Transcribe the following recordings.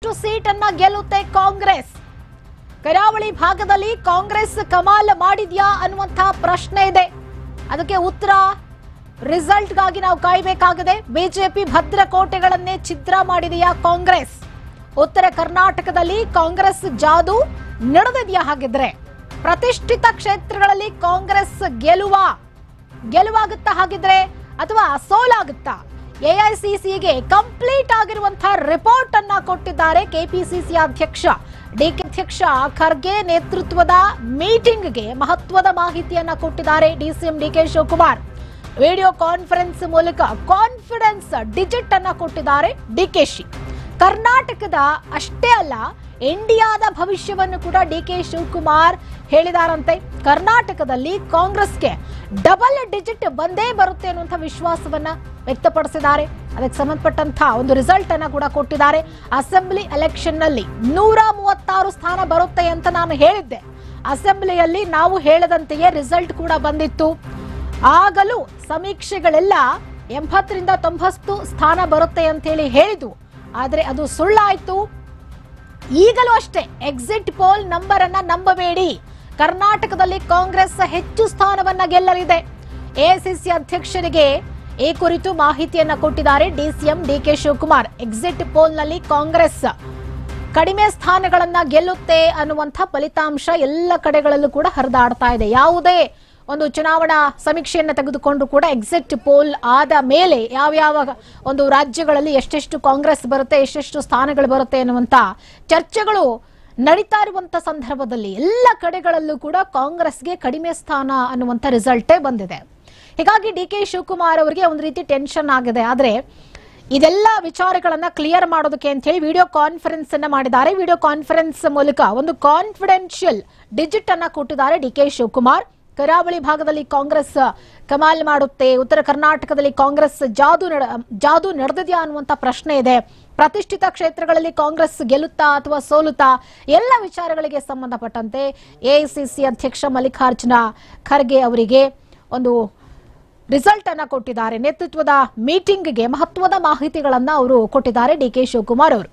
ಎಷ್ಟು ಸೀಟನ್ನ ಗೆಲ್ಲುತ್ತೆ ಕಾಂಗ್ರೆಸ್? ಕರಾವಳಿ ಭಾಗದಲ್ಲಿ ಕಾಂಗ್ರೆಸ್ ಕಮಾಲ್ ಮಾಡಿದ್ಯಾ ಅನ್ನುವಂತ ಪ್ರಶ್ನೆ ಇದೆ. ಅದಕ್ಕೆ ಉತ್ತರ ರಿಸಲ್ಟ್ಗಾಗಿ ನಾವು ಕಾಯಬೇಕಾಗಿದೆ. ಬಿಜೆಪಿ ಭದ್ರಕೋಟೆಗಳನ್ನೇ ಛಿದ್ರ ಮಾಡಿದೆಯಾ ಕಾಂಗ್ರೆಸ್? ಉತ್ತರ ಕರ್ನಾಟಕದಲ್ಲಿ ಕಾಂಗ್ರೆಸ್ ಜಾದು ನಡೆದಿದೆಯಾ? ಹಾಗಿದ್ರೆ ಪ್ರತಿಷ್ಠಿತ ಕ್ಷೇತ್ರಗಳಲ್ಲಿ ಕಾಂಗ್ರೆಸ್ ಗೆಲುವಾಗುತ್ತಾ ಹಾಗಿದ್ರೆ ಅಥವಾ ಸೋಲಾಗುತ್ತಾ? ಎಐಸಿಸಿಗೆ ಕಂಪ್ಲೀಟ್ ಆಗಿರುವಂತಹ ರಿಪೋರ್ಟ್ ಅನ್ನ ಕೊಟ್ಟಿದ್ದಾರೆ ಕೆಪಿಸಿಸಿ ಅಧ್ಯಕ್ಷ ಡಿಕೆ ಅಧ್ಯಕ್ಷ ಖರ್ಗೆ ನೇತೃತ್ವದ ಮೀಟಿಂಗ್ಗೆ ಮಹತ್ವದ ಮಾಹಿತಿಯನ್ನ ಕೊಟ್ಟಿದ್ದಾರೆ DCM DK Shivakumar. Video conference ಮೂಲಕ ಕಾನ್ಫಿಡೆನ್ಸ್ ಡಿಜಿಟ್ ಅನ್ನ ಕೊಟ್ಟಿದ್ದಾರೆ ಡಿಕೆಶಿ. ಕರ್ನಾಟಕದ ಅಷ್ಟೇ ಅಲ್ಲ, ಇಂಡಿಯಾದ ಭವಿಷ್ಯವನ್ನು ಕೂಡ ಡಿಕೆ ಶಿವಕುಮಾರ್ ಹೇಳಿದಾರಂತೆ. ಕರ್ನಾಟಕದಲ್ಲಿ ಕಾಂಗ್ರೆಸ್ಗೆ ಡಬಲ್ ಡಿಜಿಟ್ ಬಂದೇ ಬರುತ್ತೆ ಅನ್ನುವಂಥ ವಿಶ್ವಾಸವನ್ನ ವ್ಯಕ್ತಪಡಿಸಿದ್ದಾರೆ. ಅದಕ್ಕೆ ಸಂಬಂಧಪಟ್ಟಂತಹ ಒಂದು ರಿಸಲ್ಟ್ ಅನ್ನ ಕೂಡ ಕೊಟ್ಟಿದ್ದಾರೆ. ಅಸೆಂಬ್ಲಿ ಎಲೆಕ್ಷನ್ ನಲ್ಲಿ 136 ಸ್ಥಾನ ಬರುತ್ತೆ ಅಂತ ನಾನು ಹೇಳಿದ್ದೆ. ಅಸೆಂಬ್ಲಿಯಲ್ಲಿ ನಾವು ಹೇಳದಂತೆಯೇ ರಿಸಲ್ಟ್ ಕೂಡ ಬಂದಿತ್ತು. ಆಗಲೂ ಸಮೀಕ್ಷೆಗಳೆಲ್ಲ 80ರಿಂದ 90 ಸ್ಥಾನ ಬರುತ್ತೆ ಅಂತ ಹೇಳಿ ಹೇಳಿದ್ವು. ಆದ್ರೆ ಅದು ಸುಳ್ಳಾಯ್ತು. ಈಗಲೂ ಅಷ್ಟೇ ಎಕ್ಸಿಟ್ ಪೋಲ್ ನಂಬರ್ ಅನ್ನ ನಂಬಬೇಡಿ. ಕರ್ನಾಟಕದಲ್ಲಿ ಕಾಂಗ್ರೆಸ್ ಹೆಚ್ಚು ಸ್ಥಾನವನ್ನ ಗೆಲ್ಲಲಿದೆ. ಎಐಸಿಸಿ ಅಧ್ಯಕ್ಷರಿಗೆ ಈ ಕುರಿತು ಮಾಹಿತಿಯನ್ನ ಕೊಟ್ಟಿದ್ದಾರೆ DCM DK Shivakumar. Exit poll ನಲ್ಲಿ ಕಾಂಗ್ರೆಸ್ ಕಡಿಮೆ ಸ್ಥಾನಗಳನ್ನ ಗೆಲ್ಲುತ್ತೆ ಅನ್ನುವಂಥ ಫಲಿತಾಂಶ ಎಲ್ಲ ಕಡೆಗಳಲ್ಲೂ ಕೂಡ ಹರಿದಾಡ್ತಾ ಇದೆ. ಯಾವುದೇ ಒಂದು ಚುನಾವಣಾ ಸಮೀಕ್ಷೆಯನ್ನು ತೆಗೆದುಕೊಂಡ್ರು ಕೂಡ ಎಕ್ಸಿಟ್ ಪೋಲ್ ಆದ ಮೇಲೆ ಯಾವ ಒಂದು ರಾಜ್ಯಗಳಲ್ಲಿ ಎಷ್ಟೆಷ್ಟು ಕಾಂಗ್ರೆಸ್ ಬರುತ್ತೆ, ಎಷ್ಟೆಷ್ಟು ಸ್ಥಾನಗಳು ಬರುತ್ತೆ ಅನ್ನುವಂತ ಚರ್ಚೆಗಳು ನಡೀತಾ ಇರುವಂತ ಸಂದರ್ಭದಲ್ಲಿ ಎಲ್ಲ ಕಡೆಗಳಲ್ಲೂ ಕೂಡ ಕಾಂಗ್ರೆಸ್ಗೆ ಕಡಿಮೆ ಸ್ಥಾನ ಅನ್ನುವಂತ ರಿಸಲ್ಟೇ ಬಂದಿದೆ. ಹೀಗಾಗಿ ಡಿಕೆ ಶಿವಕುಮಾರ್ ಅವರಿಗೆ ಒಂದು ರೀತಿ ಟೆನ್ಷನ್ ಆಗಿದೆ. ಆದ್ರೆ ಇದೆಲ್ಲ ವಿಚಾರಗಳನ್ನ ಕ್ಲಿಯರ್ ಮಾಡೋದಕ್ಕೆ ಅಂತ ಹೇಳಿ ವಿಡಿಯೋ ಕಾನ್ಫರೆನ್ಸ್ ಅನ್ನ ಮಾಡಿದ್ದಾರೆ. ವಿಡಿಯೋ ಕಾನ್ಫರೆನ್ಸ್ ಮೂಲಕ ಒಂದು ಕಾನ್ಫಿಡೆನ್ಷಿಯಲ್ ಡಿಜಿಟ್ ಅನ್ನ ಕೊಟ್ಟಿದ್ದಾರೆ ಡಿಕೆ ಶಿವಕುಮಾರ್. ಕರಾವಳಿ ಭಾಗದಲ್ಲಿ ಕಾಂಗ್ರೆಸ್ ಕಮಾಲ್ ಮಾಡುತ್ತೆ, ಉತ್ತರ ಕರ್ನಾಟಕದಲ್ಲಿ ಕಾಂಗ್ರೆಸ್ ಜಾದು ನಡೆದಿದೆಯಾ ಅನ್ನುವಂತ ಪ್ರಶ್ನೆ ಇದೆ. ಪ್ರತಿಷ್ಠಿತ ಕ್ಷೇತ್ರಗಳಲ್ಲಿ ಕಾಂಗ್ರೆಸ್ ಗೆಲ್ಲುತ್ತಾ ಅಥವಾ ಸೋಲುತ್ತಾ? ಎಲ್ಲ ವಿಚಾರಗಳಿಗೆ ಸಂಬಂಧಪಟ್ಟಂತೆ ಎಐಸಿಸಿ ಅಧ್ಯಕ್ಷ ಮಲ್ಲಿಕಾರ್ಜುನ ಖರ್ಗೆ ಅವರಿಗೆ ಒಂದು ರಿಸಲ್ಟ್ ಅನ್ನ ಕೊಟ್ಟಿದ್ದಾರೆ. ನೇತೃತ್ವದ ಮೀಟಿಂಗ್ಗೆ ಮಹತ್ವದ ಮಾಹಿತಿಗಳನ್ನ ಅವರು ಕೊಟ್ಟಿದ್ದಾರೆ ಡಿಕೆ ಶಿವಕುಮಾರ್ ಅವರು.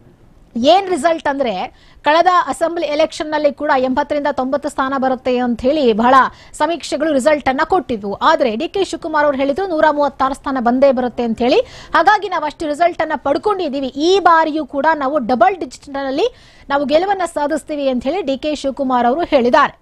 ಏನ್ ರಿಸಲ್ಟ್ ಅಂದ್ರೆ, ಕಳೆದ ಅಸೆಂಬ್ಲಿ ಎಲೆಕ್ಷನ್ ನಲ್ಲಿ ಕೂಡ 80ರಿಂದ 90 ಸ್ಥಾನ ಬರುತ್ತೆ ಅಂತ ಹೇಳಿ ಬಹಳ ಸಮೀಕ್ಷೆಗಳು ರಿಸಲ್ಟ್ ಅನ್ನ ಕೊಟ್ಟಿದ್ವು. ಆದ್ರೆ ಡಿಕೆ ಶಿವಕುಮಾರ್ ಅವರು ಹೇಳಿದ್ರು 136 ಸ್ಥಾನ ಬಂದೇ ಬರುತ್ತೆ ಅಂತ ಹೇಳಿ. ಹಾಗಾಗಿ ನಾವು ಅಷ್ಟು ರಿಸಲ್ಟ್ ಅನ್ನ ಪಡ್ಕೊಂಡಿದೀವಿ. ಈ ಬಾರಿಯೂ ಕೂಡ ನಾವು ಡಬಲ್ ಡಿಜಿಟ್ ನಲ್ಲಿ ನಾವು ಗೆಲುವನ್ನ ಸಾಧಿಸ್ತೀವಿ ಅಂತ ಹೇಳಿ ಡಿಕೆ ಶಿವಕುಮಾರ್ ಅವರು ಹೇಳಿದ್ದಾರೆ.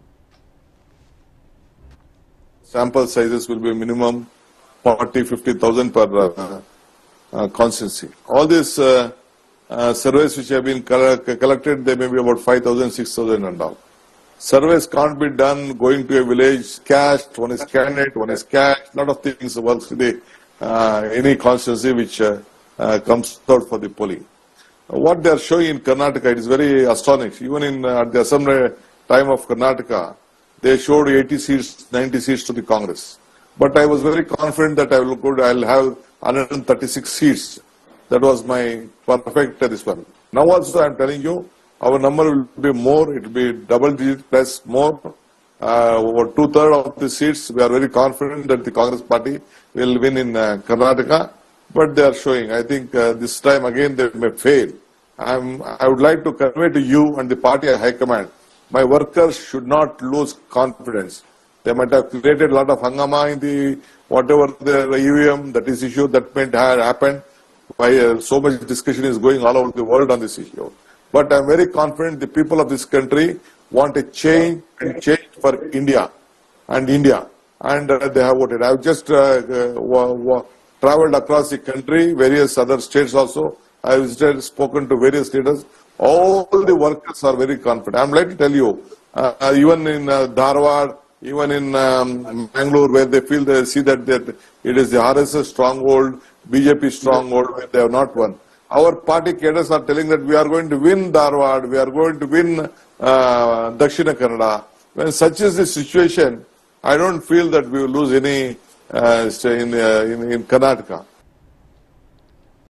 Sample sizes will be minimum 40-50,000 per constituency. All these surveys which have been collected, they may be about 5,000, 6,000 and all. Surveys can't be done going to a village, cast, one is candidate, one is cast, lot of things works with any constituency which comes out for the polling. What they are showing in Karnataka, it is very astonishing. Even in at the assembly time of Karnataka, they showed 80 seats, 90 seats to the Congress. But I was very confident that I'll have 136 seats. That was my perfect this one. Now also I am telling you, our number will be more. It will be double digit plus more. Over 2/3 of the seats, we are very confident that the Congress party will win in Karnataka. But they are showing, I think this time again they may fail. I would like to convey to you and the party high command, my workers should not lose confidence. They might have created a lot of hangama in the whatever the EVM that is issue that might have happened. Why so much discussion is going all over the world on this issue. But I am very confident the people of this country want a change and change for India. And they have voted. I have just traveled across the country, various other states also. I have visited, spoken to various leaders. All the workers are very confident. I am like to tell you, even in Dharwad, even in Bangalore, where they feel they see that it is the RSS stronghold, BJP stronghold, where they have not won. Our party cadres are telling that we are going to win Dharwad, we are going to win Dakshina Kannada. When such is the situation, I don't feel that we will lose any in Karnataka.